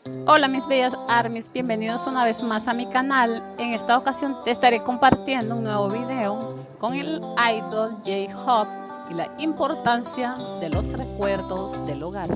Hola mis bellas ARMYs, bienvenidos una vez más a mi canal. En esta ocasión te estaré compartiendo un nuevo video con el idol J-Hope y la importancia de los recuerdos del hogar.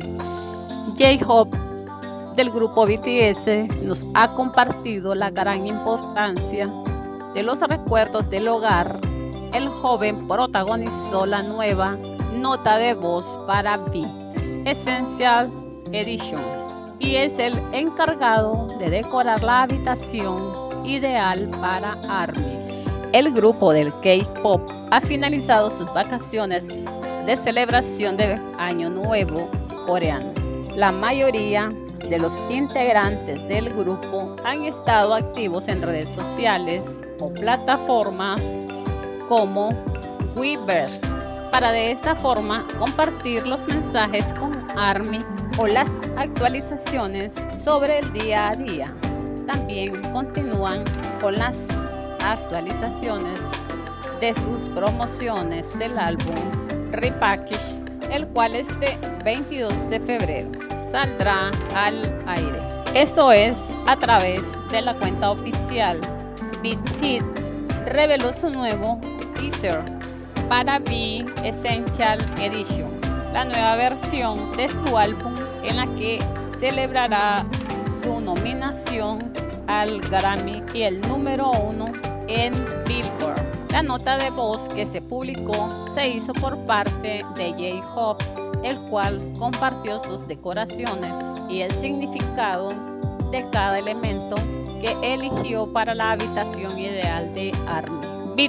J-Hope del grupo BTS nos ha compartido la gran importancia de los recuerdos del hogar. El joven protagonizó la nueva nota de voz para V Essential Edition y es el encargado de decorar la habitación ideal para ARMY. El grupo del K-pop ha finalizado sus vacaciones de celebración de Año Nuevo coreano. La mayoría de los integrantes del grupo han estado activos en redes sociales o plataformas como Weverse para de esta forma compartir los mensajes con ARMY o las actualizaciones sobre el día a día. También continúan con las actualizaciones de sus promociones del álbum Repackage, el cual este 22 de febrero saldrá al aire. Eso es a través de la cuenta oficial. Big Hit reveló su nuevo teaser para V Essential Edition, la nueva versión de su álbum en la que celebrará su nominación al Grammy y el número 1 en Billboard. La nota de voz que se publicó se hizo por parte de J-Hope, el cual compartió sus decoraciones y el significado de cada elemento que eligió para la habitación ideal de ARMY.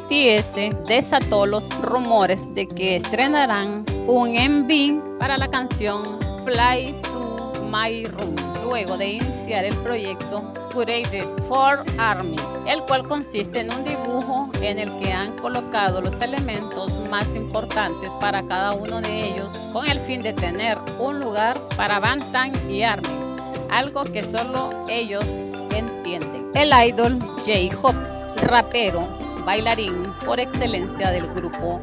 BTS desató los rumores de que estrenarán un MV para la canción Fly to My Room, luego de iniciar el proyecto Curated for ARMY, el cual consiste en un dibujo en el que han colocado los elementos más importantes para cada uno de ellos, con el fin de tener un lugar para Bangtan y ARMY, algo que solo ellos entienden. El idol J-Hope, rapero, bailarín por excelencia del grupo,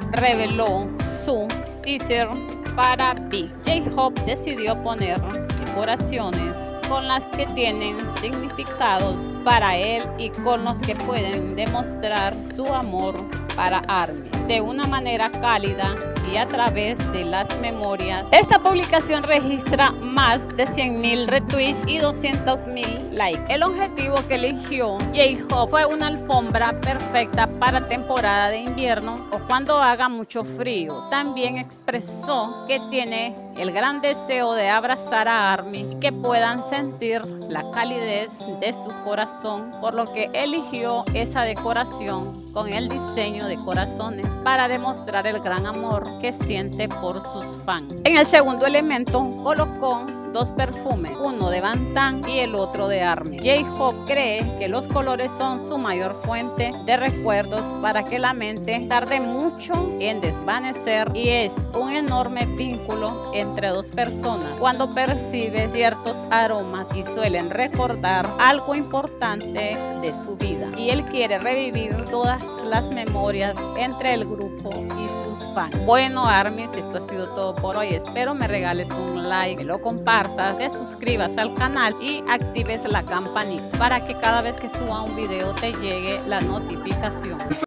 reveló su teaser para V. J-Hope decidió poner decoraciones con las que tienen significados para él y con los que pueden demostrar su amor para ARMY de una manera cálida y a través de las memorias. Esta publicación registra más de 100.000 retweets y 200.000 likes. El objetivo que eligió J-Hope fue una alfombra perfecta para temporada de invierno o cuando haga mucho frío. También expresó que tiene el gran deseo de abrazar a ARMY y que puedan sentir la calidez de su corazón, por lo que eligió esa decoración con el diseño de corazones para demostrar el gran amor que siente por sus fans. En el segundo elemento colocó dos perfumes, uno de Bangtan y el otro de ARMY. J-Hope cree que los colores son su mayor fuente de recuerdos para que la mente tarde mucho en desvanecer, y es un enorme vínculo entre dos personas cuando percibe ciertos aromas y suelen recordar algo importante de su vida, y él quiere revivir todas las memorias entre el grupo y sus fans. Bueno ARMYs, esto ha sido todo por hoy. Espero me regales un like, me lo compartas, te suscribas al canal y actives la campanita para que cada vez que suba un video te llegue la notificación.